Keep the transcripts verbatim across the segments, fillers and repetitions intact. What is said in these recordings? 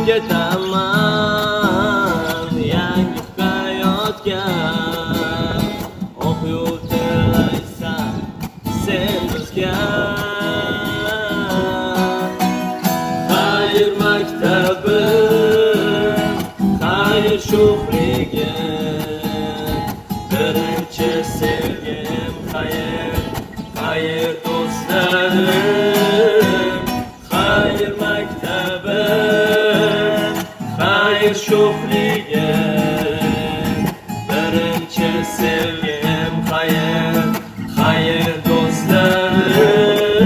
ketaman yangi hayotga. Oq yo'l tilaysan sen bizga. Xayr maktabim, xayr sho'xligim, birinchi sevgim xayr, xayr do'stlarim. Xayr maktabim, xayr sho'xligim, birinchi sevgim xayr, xayr do'stlarim.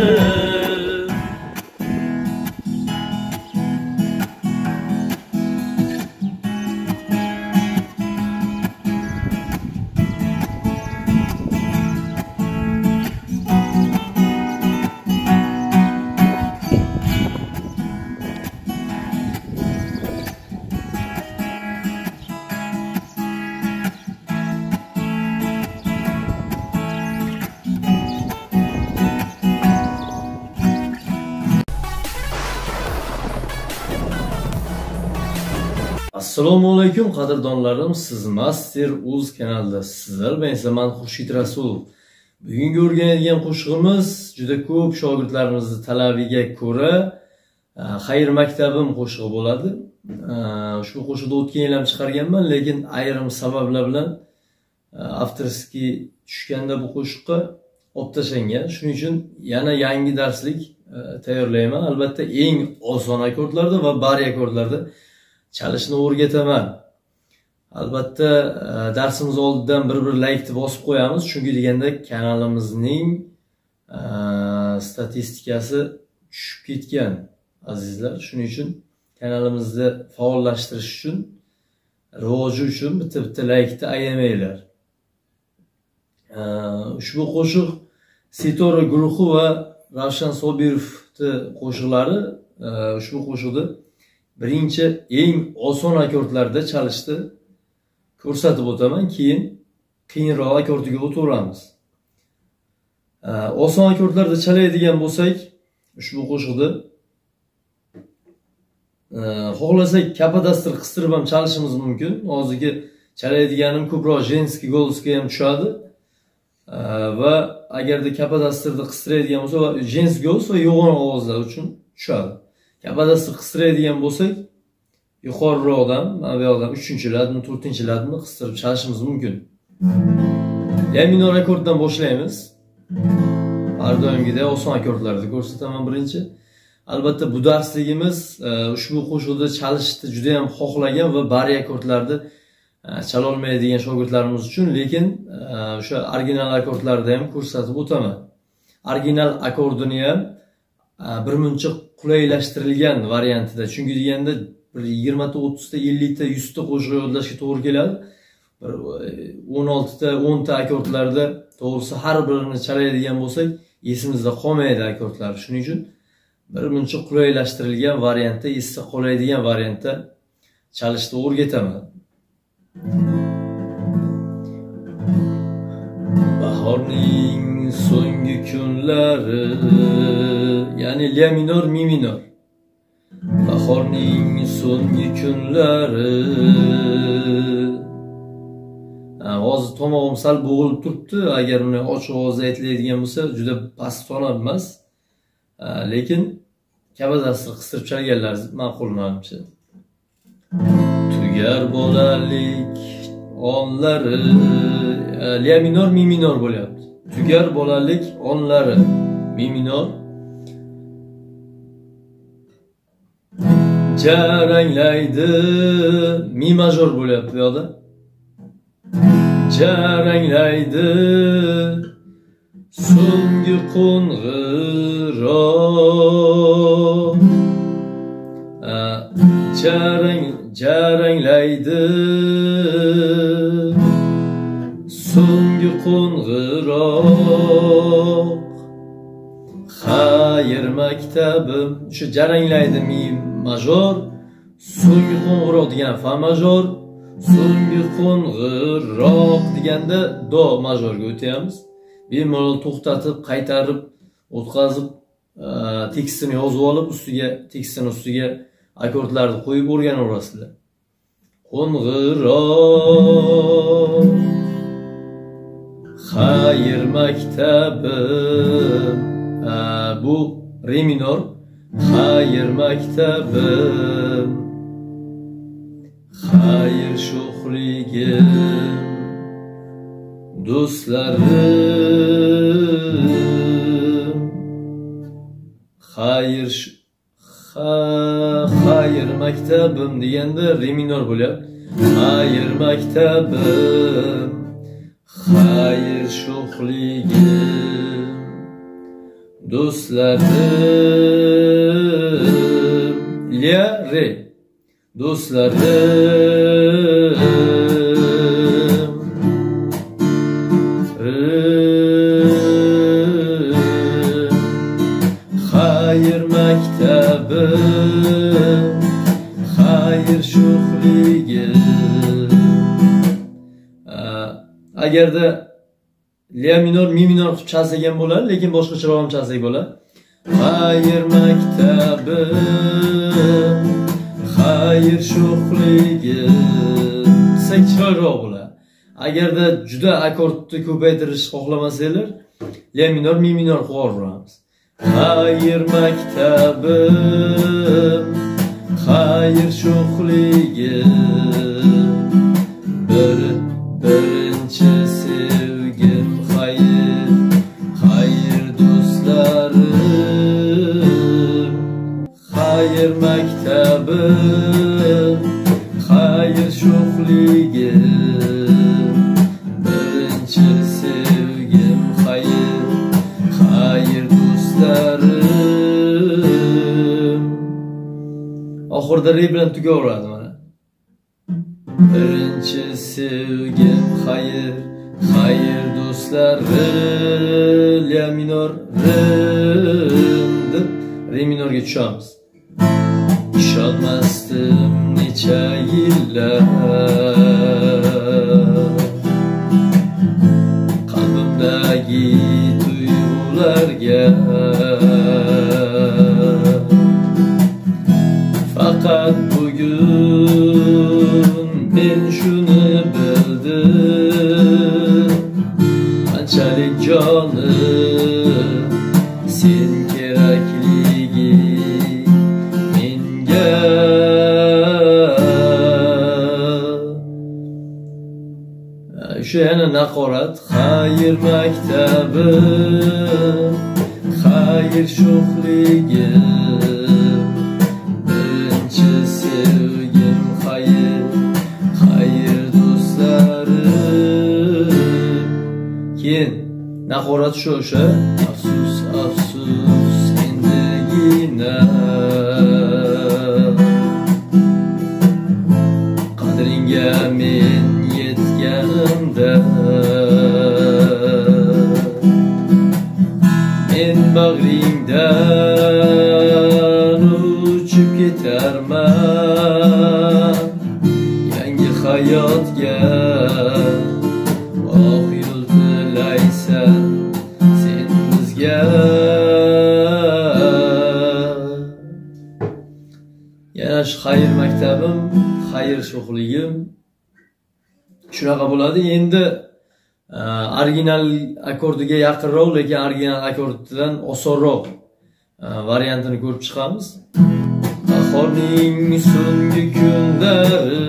Assalomu alaykum qadrdonlarim, siz Master Uz kanalidasizlar. Men esa man Xurshid Rasulov. Bugungi o'rganadigan qo'shig'imiz juda ko'p shogirdlarimizning talabiga ko'ra Xayr maktabim qo'shig'i bo'ladi. Shu qo'shiqni o'tgan yil ham chiqarganman, lekin ayrim sabablar bilan avtorskiy tushganda bu qo'shiqqa olib tashlangan. Shuning uchun yana yangi darslik tayyorlayman. Albatta eng oson akkordlarda va bari akkordlarda chalishni o'rgataman. Albatta darsimiz oldidan bir-bir laykni bosib qo'yamiz, chunki deganda kanalimizning statistikasi tushib ketgan azizlar. Shuning uchun kanalimizni faollashtirish uchun, rivoji uchun bitta-bitta laykni ayamanglar. Ushbu qo'shiq Setora guruhi va Ravshan Sobirovning qo'shiqlari. Ushbu qo'shiqni birinchi eng oson akkordlarda chalishni ko'rsatib o'taman, keyin qiyinroq akkordiga o'tamiz. Oson akkordlarda chalaydigan bo'lsak, ushbu qo'shiqni xohlasak kapadastr qistirib ham chalishimiz mumkin. Hozirgi chalaydiganim ko'proq jenskiy golosga ham tushadi. Va agarda kapadastrni qistiradigan bo'lsa, jenskiy golos va yo'g'on ovozlar uchun tushadi. Kapadastr qistiradigan bo'lsak, yuqoriroqdan, mana bu yoqdan uchinchi ladni, to'rtinchi ladni qistirib chalishimiz mumkin. La minor akkorddan boshlaymiz. Har doimgidek oson akkordlarni ko'rsataman birinchi. Albatta bu darsligimiz ushbu qo'shiqni chalishni juda ham xohlagan va bari akkordlarni chala olmaydigan shogirdlarimiz uchun, lekin o'sha original akkordlarni ham ko'rsatib o'taman. Original akkordini ham birmuncha qulaylashtirilgan variantida. Chunki deganda bir yigirma ta, o'ttiz ta, ellik ta, yuz ta qo'shiq yodlashga to'g'ri keladi. Bir o'n olti ta, o'n ta akkordlarda to'g'risi har birini chalaydigan bo'lsak, esimizda qolmaydi akkordlar. Shuning uchun birmuncha qulaylashtirilgan variantda, esda qoladigan variantda chalishni o'rgataman. Bahorning so'nggi kunlari, ya'ni la minor, mi minor. Bahorning so'nggi kunlari. Hozir tomog'im sal bo'g'ilib turibdi. Agar uni ochiq ovozda aytiladigan bo'lsa, juda past tonal emas. Lekin kapadastr qistirib chalganlar ma'qul menimcha. Tugar bolalik onlari, la minor, mi minor bo'lyapti. Tugar bolalik onlari, mi minor. Jaranglaydi, mi major bo'lyapti bu yoqda. Jaranglaydi so'nggi qo'ng'iroq. Jarang jaranglaydi so'nggi qo'ng'iroq. Xayr maktabim, shu jaranglaydi mi major, so'nggi qo'ng'iroq degan fa major, so'nggi qo'ng'iroq deganda do majorga o'tamiz. Bemalol to'xtatib, qaytarib, o'tkazib, tekstini yozib olib, ustiga tekstini ustiga akordlarni qo'yib o'rganaverasizlar. Qo'ng'iroq xayr maktabim, bu re minor. Xayr maktabim, xayr sho'xligim, do'stlarim. Xayr xayr maktabim deganda re minor bo'lyapti. Xayr maktabim, xayr sho'xligim, do'stlarim. La re, do'stlarim. Xayr maktabim, xayr sho'xligim. Agarda la minor, mi minor qilib chalsak ham bo'ladi, lekin boshqacharoq ham chalsak bo'ladi. Xayr maktabim, xayr sho'xligim desak chiroyliroq bo'ladi. Agarda juda akkordni ko'paytirishni xohlamasanglar, la minor, mi minor qilib yuboramiz. Xayr maktabim, xayr sho'xligim, bir birinchi sevgim xayr, xayr do'stlarim. Xayr maktabim, xayr sho'xligim, birinchi sevgim xayr, xayr do'stlarim. Oxirida re bilan tugaveradi mana. Birinchi sevgim xayr, xayr do'stlarim. La minor rim deb re minorga tushamiz. Ishonmasdim necha yillar qalbimdagi tuyg'ularga, faqat bugun men shuni bildim, qanchalik jonim sen kerakligi menga. O'sha yana naqorat. Xayr maktabim, xayr sho'xligim, birinchi sevgim xayr, xayr do'stlarim. Keyin naqorat shu o'sha. Afsus, afsus endigina qadringga men yetganimda, men bag'ringdan uchib ketarman yangi hayotga. Oq yo'l tilaysan sen bizga. Yana shu xayr maktabim, xayr sho'xligim shunaqa bo'ladi. Endi original akkordiga yaqinroq, lekin original akkorddan osonroq variantini ko'rib chiqamiz. Bahorning so'nggi kunlari,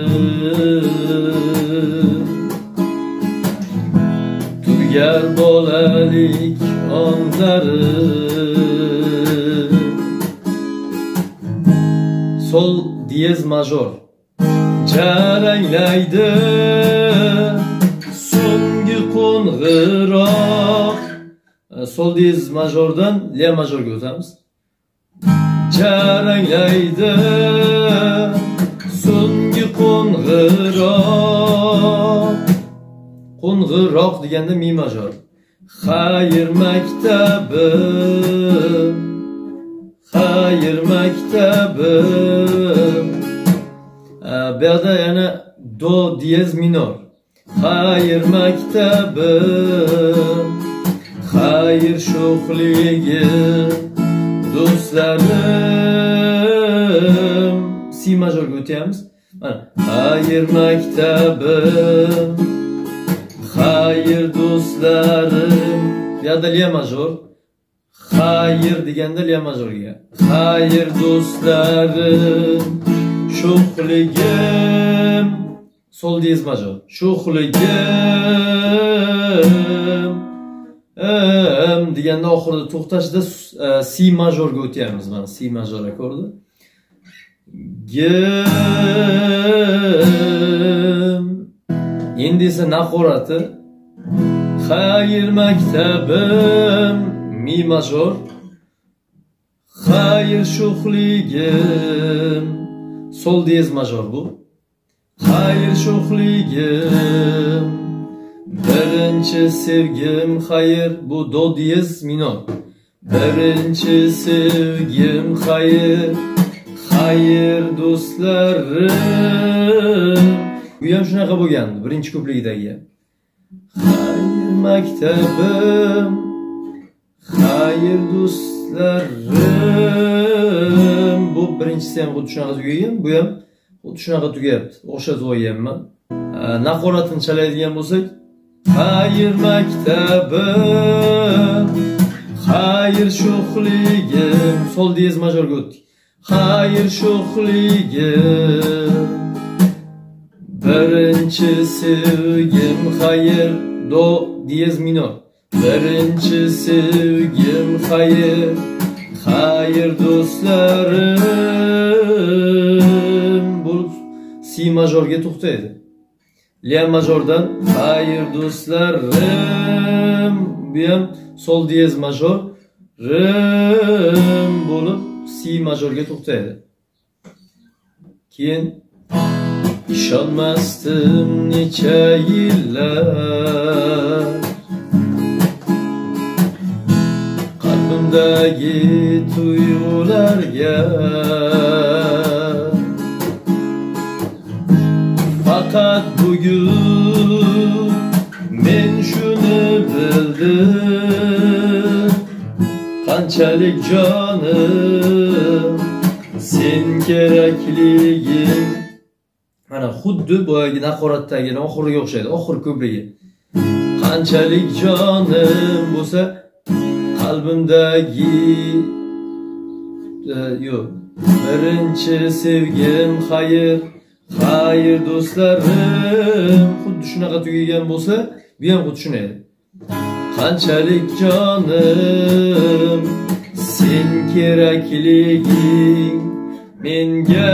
tugar bolalik onlari, sol diyez major jaranglaydi so'nggi qo'ng'iroq. Sol diyez majordan la majorga o'tamiz. Jaranglaydi so'nggi qo'ng'iroq. Qo'ng'iroq deganda mi major. Xayr maktabim, xayr maktabim. Bu yerda yana do diyez minor. Xayr maktabim, xayr sho'xligim, do'stlarim. si majorga o'tyapmiz. Mana xayr maktabim, xayr do'stlarim. Bu yerda la major. Xayr deganda la majorga. Xayr do'stlarim, sho'xligim, sol diyez major. Sho'xligim em deganda oxirida to'xtashda si majorga o'tyapmiz. Mana si major akordi. Gim. Endi esa naqorati. Xayr maktabim, mi major. Xayr sho'xligim, sol diyez major bu. Xayr sho'xligim, birinchi sevgim xayr, bu do diyez minor. Birinchi sevgim xayr, xayr do'stlarim. Bu ham shunaqa bo'lgandi, birinchi ko'pligidagi. Xayr maktabim, xayr do'stlarim. Bu birinchisi ham xuddi shunaqa tugagan, bu ham xuddi shunaqa tugayapti. O'xshatib olganman. Naqoratini chalaydigan bo'lsak, xayr maktabim, xayr sho'xligim, sol diyez majorga o'tdik. Xayr sho'xligim, birinchi sevgim xayr, do diyez minor. Birinchi sevgim xayr, xayr do'stlarim. Bu si majorga to'xtaydi. La majordan xayr do'stlarim, bu ham sol diyez major rim bo'lib si majorga to'xtaydi. Keyin ishonmasdim necha yillar, qalbimdagi tuyg'ularga, faqat bugun men shuni bildim, qanchalik jonim sen kerakliging. Mana xuddi boyagi naqoratdagini oxiriga o'xshaydi, oxir ko'prigi. Qanchalik jonim bo'lsa, qalbimdagi yo'q, birinchi sevgim xayr, xayr do'stlarim. Xuddi shunaqa tugagan bo'lsa, bu ham xuddi shunday. Qanchalik jonim sen kerakliging menga.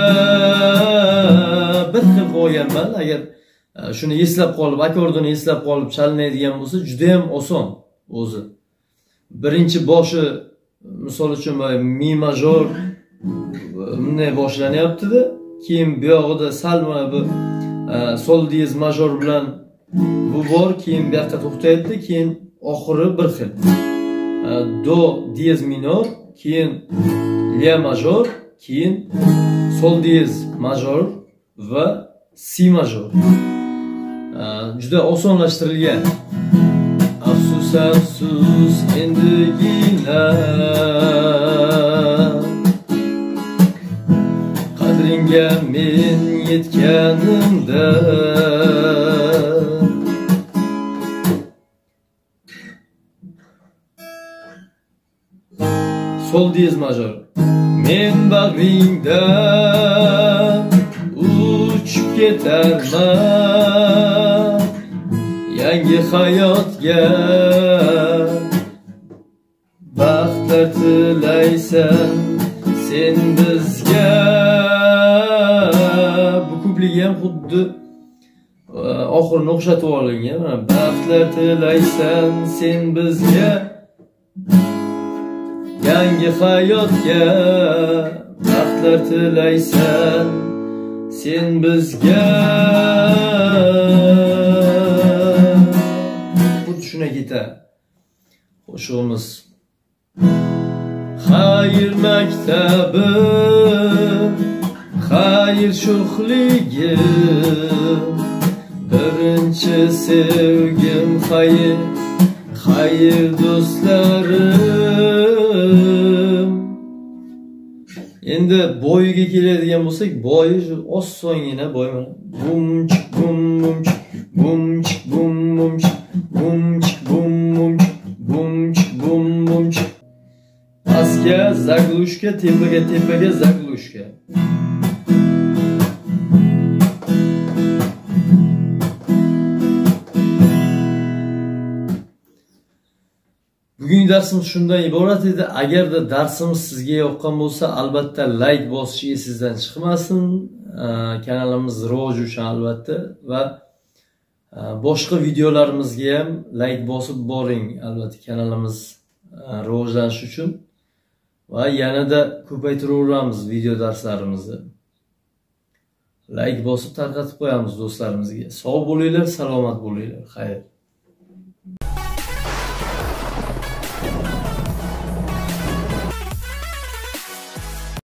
Bir xil qo'yganman. Agar shuni eslab qolib, akordini eslab qolib chalinadigan bo'lsa, juda ham oson o'zi. Birinchi boshi misol uchun mi major bunday boshlanyapti-da, keyin bu yog'ida sal mana bu sol diyez major bilan bu bor, keyin bu yoqqa to'xtaydi, keyin oxiri bir xil. Do diyez minor, keyin la major, keyin sol diyez major va si major. Juda osonlashtirilgan. Afsus afsus endigina qadringga men yetganimda, sol diyez major. Men bag'ringda uchib ketarman, yangi hayotga baxtlar tilaysan sen bizga. Bu ko'pligi ham xuddi oxirini o'xshatib olingan. Baxtlar tilaysan sen bizga, yangi hayotga baxtlar tilaysan sen bizga. Xuddi shuna ketar qo'shig'imiz. Xayr maktabim, xayr sho'xligim, birinchi sevgim xayr, xayr do'stlarim. Endi Endi boyiga keladigan bo'lsak, boyi osongina boy mana. Bum chik bum bum chik bum chik bum bum chik bum chik bum bum chik bum chik bum bum chik. Pastga zaglushka, tepaga tepaga zaglushka. Bugungi darsimiz shundan iborat edi. Agarda darsimiz sizga yoqqan bo'lsa, albatta like bosish esingizdan chiqmasin. Kanalimiz rivoji uchun albatta va boshqa videolarimizga ham like bosib boring, albatta kanalimiz rivojlanishi uchun va yanada ko'paytiraveramiz video darslarimizni. Like bosib tarqatib qo'yamiz do'stlarimizga. Sog' bo'linglar, salomat bo'linglar. Xayr.